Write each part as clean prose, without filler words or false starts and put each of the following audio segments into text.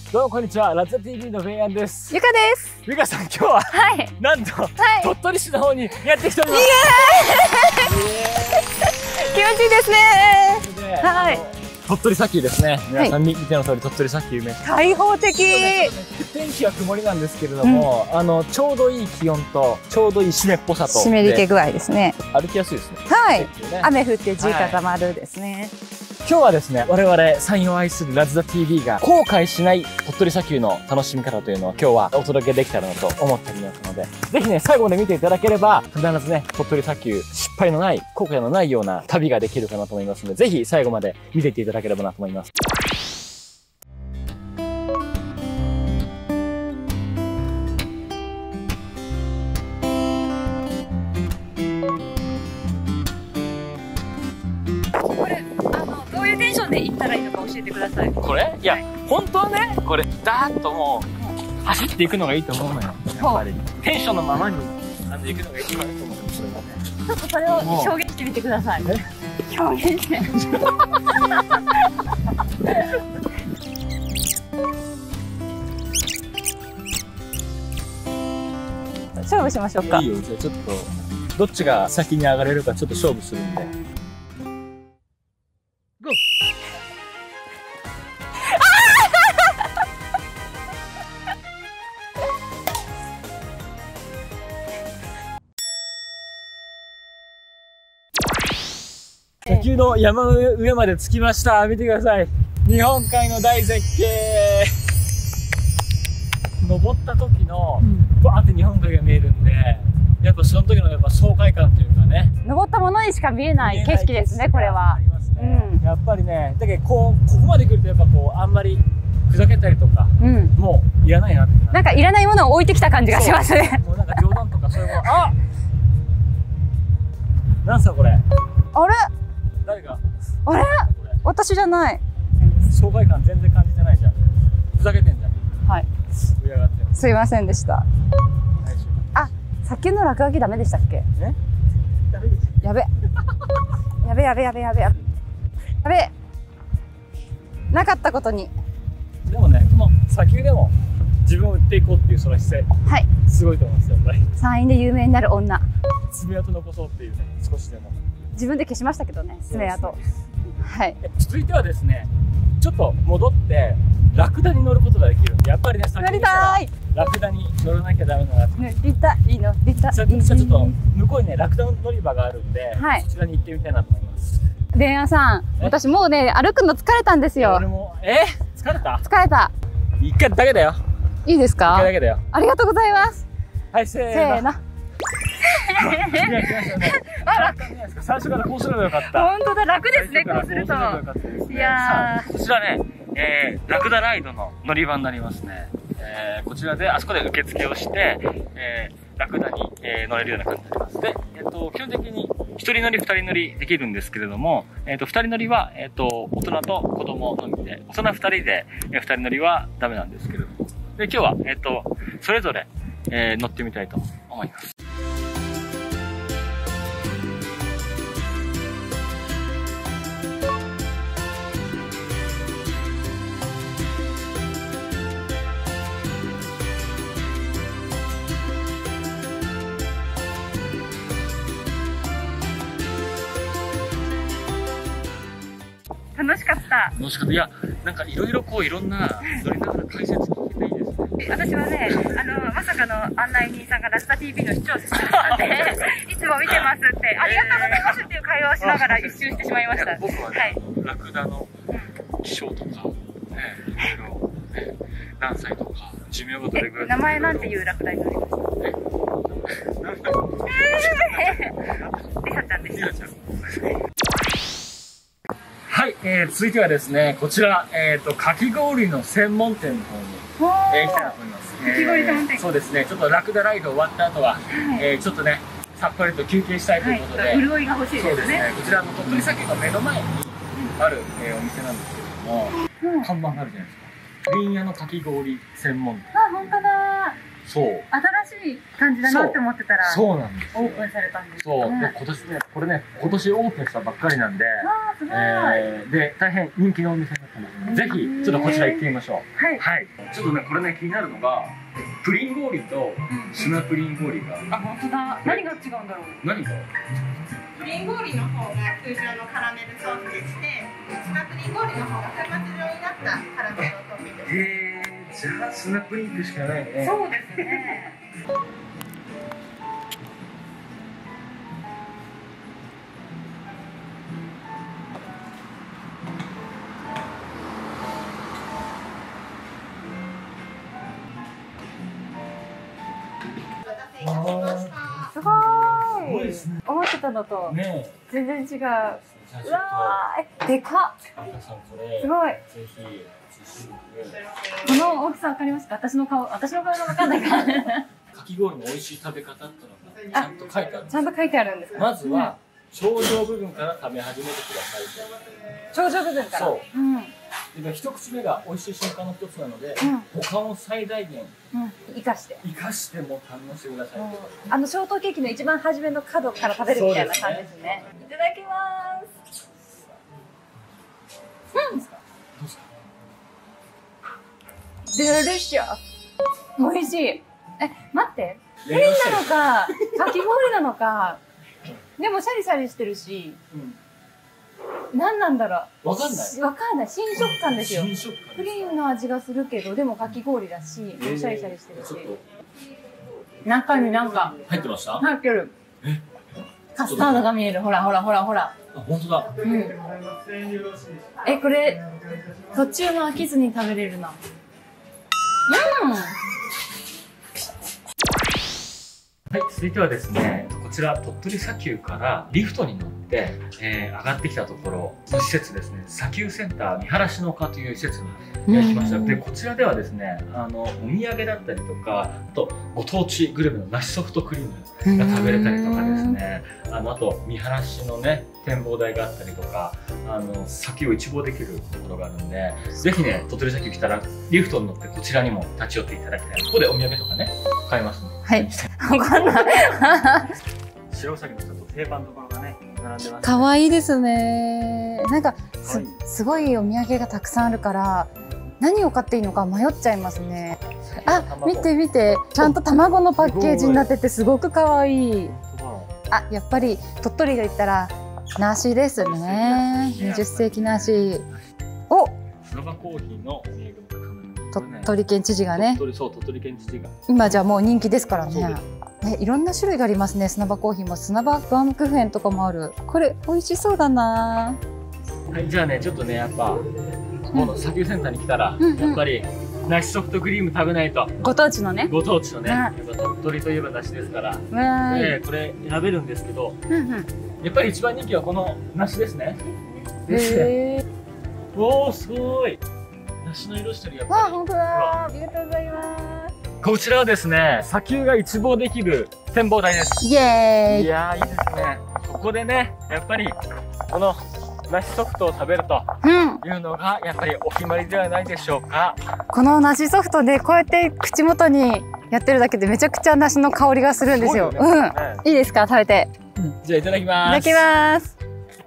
どうもこんにちは、ラツダ TV のベイアンです。 ゆかです。 ゆかさん、今日は、なんと、鳥取市の方にやってきております。 気持ちいいですね。はい。 鳥取砂丘ですね。皆さん見ての通り、鳥取砂丘有名。 開放的。 天気は曇りなんですけれども、ちょうどいい気温と、ちょうどいい湿っぽさと。 湿り気具合ですね。 歩きやすいですね。 はい。雨降って地固まるですね。 今日はですね、我々山陽を愛するラズダ TV が後悔しない鳥取砂丘の楽しみ方というのを今日はお届けできたらなと思っておりますので、ぜひね、最後まで見ていただければ、必ずね、鳥取砂丘、失敗のない、後悔のないような旅ができるかなと思いますので、ぜひ最後まで見ていっていただければなと思います。 どういうテンションで行ったらいいのか教えてください。 これいや、本当はね、これ、ダーッともう、走っていくのがいいと思うのよ。やっぱり。テンションのままに、行くのが一番いいと思うの、それはね。 ちょっとそれを表現してみてください。表現して。勝負しましょうか。 いいよ、じゃあちょっと、どっちが先に上がれるかちょっと勝負するんで。ゴー！砂丘の山の上まで着きました。見てください。日本海の大絶景。登った時の、バーって日本海が見えるんで、やっぱその時のやっぱ爽快感というかね。 登ったものにしか見えない景色ですね、これは。 やっぱりね、だけどここまで来るとやっぱこう、あんまりふざけたりとか、もういらないなって。 なんかいらないものを置いてきた感じがしますね。 もうなんか冗談とかそういうもの。あ！なんすかこれ。 あれ？ 誰が？ あれ？私じゃない。 爽快感全然感じてないじゃん。ふざけてんじゃん。はい。上上がってます。 すいませんでした。あ、砂丘の落書きダメでしたっけ？やべ。やべやべやべやべやべ。なかったことに。 でもね、この砂丘でも自分を売っていこうっていうその姿勢。はい。すごいと思いますよ、やっぱり。 山陰で有名になる女。 爪痕残そうっていうね、少しでも。 自分で消しましたけどね、爪痕。はい。続いてはですね、ちょっと戻ってラクダに乗ることができるんで、やっぱりね、 乗りたい。 ラクダに乗らなきゃダメだなって。 乗りたいの、乗りたい。 じゃあちょっと向こうにね、ラクダ乗り場があるんで、そちらに行ってみたいなと思います。 ベンヤさん、私もうね、歩くの疲れたんですよ。 俺も、疲れた？疲れた。 一回だけだよ。いいですか？ 一回だけだよ。 ありがとうございます。 はい、せーの。最初からこうすればよかった。 本当だ、楽ですね、こうすると。いやー。こちらね、ラクダライドの乗り場になりますね。こちらで、あそこで受付をして、ラクダに、乗れるような感じになります。で、基本的に1人乗り、2人乗りできるんですけれども、2人乗りは、大人と子供のみで、大人2人で、2人乗りはダメなんですけれども。で、今日は、それぞれ、乗ってみたいと思います。 楽しかった。 楽しかった。いや、なんかいろいろこういろんな乗りながら解説聞けていいですね。 私はね、まさかの案内人さんがラスタ TV の視聴者さんだったんで、いつも見てますって、ありがとうございますっていう会話をしながら一周してしまいました。 僕はね、ラクダの気象とか、いろいろ、何歳とか、寿命がどれぐらい。 名前なんていうラクダになりました？リサちゃんでした。 はい、続いてはですね、こちら、かき氷の専門店の方に、行きたいなと思います。 かき氷専門店。 そうですね、ちょっとラクダライド終わった後は、ちょっとね、さっぱりと休憩したいということで、 潤いが欲しいですね。 そうですね、こちらの鳥取砂丘の目の前にある、お店なんですけれども、看板があるじゃないですか。林屋のかき氷専門店。 あ、本当だ。 そう。 新しい感じだなって思ってたら、 そうなんです。 オープンされたんです。 そう。で、今年ね、これね、今年オープンしたばっかりなんで、 すごい。 で、大変人気のお店になってますので、ぜひ、ちょっとこちら行ってみましょう。 はい。 はい。ちょっとね、これね、気になるのが、プリン氷と砂プリン氷が。 あ、本当だ。何が違うんだろう。 何が？ プリン氷の方が通常のカラメルソースでして、砂プリン氷の方が粉末状になったカラメルをトッピングして。 へー、じゃあ砂プリンしかないね。 そうですね。すごーい。思ってたのと全然違う。うわー、でかっ。すごい。この大きさわかりますか？私の顔がわかんないから。 かき氷の美味しい食べ方ってのがちゃんと書いてある。 ちゃんと書いてあるんですか？ まずは頂上部分から食べ始めてください。 頂上部分から。 そう。で一口目が美味しい瞬間の一つなので、他を最大限生かしても堪能してください。 ショートケーキの一番初めの角から食べるみたいな感じですね。いただきます。 どうですか？ デリシャス。美味しい。待って。プリンなのか、かき氷なのか。でもシャリシャリしてるし。何なんだろう。 わかんない。 新食感ですよ。 新食感。 プリンの味がするけど、でもかき氷だし、シャリシャリしてるし。中になんか。 入ってました？ 入ってる。カスタードが見える。ほら。あ、 本当だ。 これ、途中も飽きずに食べれるな。 はい、続いてはですね、こちら鳥取砂丘からリフトに乗って、上がってきたところの施設ですね、砂丘センター見晴らしの丘という施設に来ました。で、こちらではですね、お土産だったりとか、あとご当地グルメの梨ソフトクリームが食べれたりとかですね、あと見晴らしのね、展望台があったりとか、砂丘を一望できるところがあるんで、ぜひね、鳥取砂丘来たらリフトに乗ってこちらにも立ち寄っていただきたい。ここでお土産とかね、買えますので。 はい。わかんない。 白うさぎのちょっと定番のところがね、並んでます、ね。 可愛いですね。なんかすごいお土産がたくさんあるから、何を買っていいのか迷っちゃいますね。あ、見て、ちゃんと卵のパッケージになっててすごく可愛い。あ、やっぱり鳥取と言ったら梨ですね。20世紀梨。お。 砂場コーヒーのお土産も鳥取県知事がね。 鳥取県知事が。 今じゃもう人気ですからね。いろんな種類がありますね。砂場コーヒーも砂場バームクーヘンとかもある。これ美味しそうだな。 はい、じゃあね、ちょっとね、やっぱこの砂丘センターに来たら、やっぱり梨ソフトクリーム食べないと。 ご当地のね。 ご当地のね。やっぱ鳥取といえば梨ですから。これ選べるんですけど、やっぱり一番人気はこの梨ですね。おお、すごい。梨の色してるやっぱり。 わあ、本当だ。ありがとうございます。 こちらはですね、砂丘が一望できる展望台です。 イエーイ。 いやー、いいですね。ここでね、やっぱりこの梨ソフトを食べるというのがやっぱりお決まりではないでしょうか。 この梨ソフトでこうやって口元にやってるだけでめちゃくちゃ梨の香りがするんですよ。いいですか、食べて。 じゃあいただきます。 いただきます。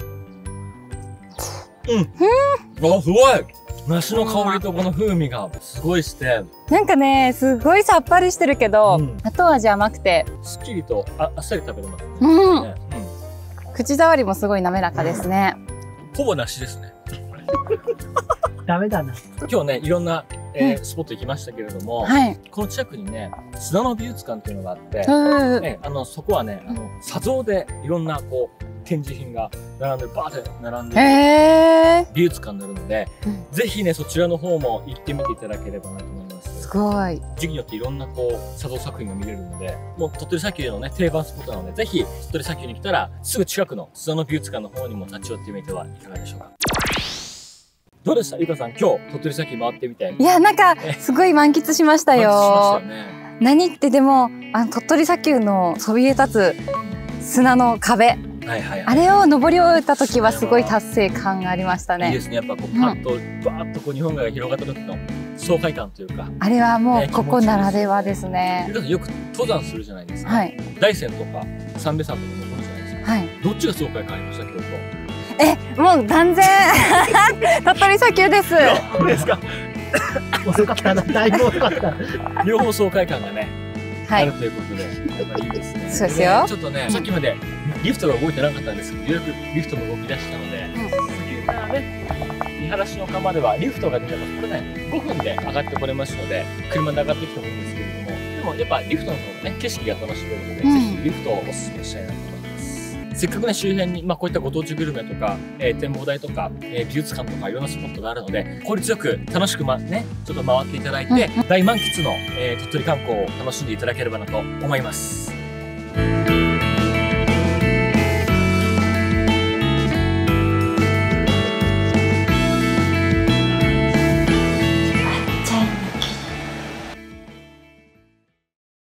あ、すごい。梨の香りとこの風味がすごいして、 なんかね、すごいさっぱりしてるけど、後味甘くてすっきりとあっさり食べれますね。 口触りもすごい滑らかですね。 ほぼ梨ですね。 ダメだな。 今日ね、いろんなスポット行きましたけれども、この近くにね、砂の美術館っていうのがあって、そこはね、砂像でいろんなこう展示品が並んでる、バーって並んでる美術館になるので、ぜひね、そちらの方も行ってみていただければなと思います。 すごい。 時期によっていろんなこう砂像作品が見れるので、もう鳥取砂丘のね、定番スポットなので、ぜひ鳥取砂丘に来たら、すぐ近くの砂の美術館の方にも立ち寄ってみてはいかがでしょうか。どうでした、ゆかさん、今日鳥取砂丘回ってみて。いや、なんかすごい満喫しましたよ。何ってでも鳥取砂丘のそびえ立つ砂の壁、あれを登り終えた時はすごい達成感がありましたね。 いいですね。やっぱこうパッとバーッとこう日本海が広がった時の爽快感というか。 あれはもうここならではですね。 よく登山するじゃないですか。 はい。 大山とか三瓶山とか登るじゃないですか。 はい。 どっちが爽快感ありました京都？ もう断然鳥取砂丘です。 そうですか。 遅かったな、だいぶ遅かった。 両方爽快感がね、 はい。 あるということで、やっぱりいいですね。 そうですよ。 ちょっとね、さっきまでリフトが動いてなかったんですけど、ようやくリフトも動き出したので、砂丘からね、見晴らしの丘まではリフトが出てます。これね、5分で上がってこれますので、車で上がってきてもいいんですけれども、でもやっぱリフトの方がね、景色が楽しめるので、ぜひリフトをお勧めしたいなと思います。せっかくね、周辺に、こういったご当地グルメとか、展望台とか、美術館とかいろんなスポットがあるので、効率よく楽しくね、ちょっと回っていただいて、大満喫の、鳥取観光を楽しんでいただければなと思います。